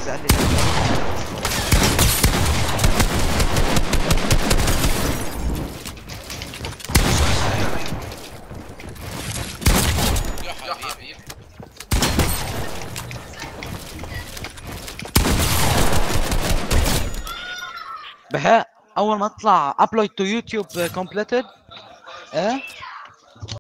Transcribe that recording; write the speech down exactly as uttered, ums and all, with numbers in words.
نزل لي. يا حبيبي بهاء اول ما اطلع ابلود تو يوتيوب كومبليتد. ايه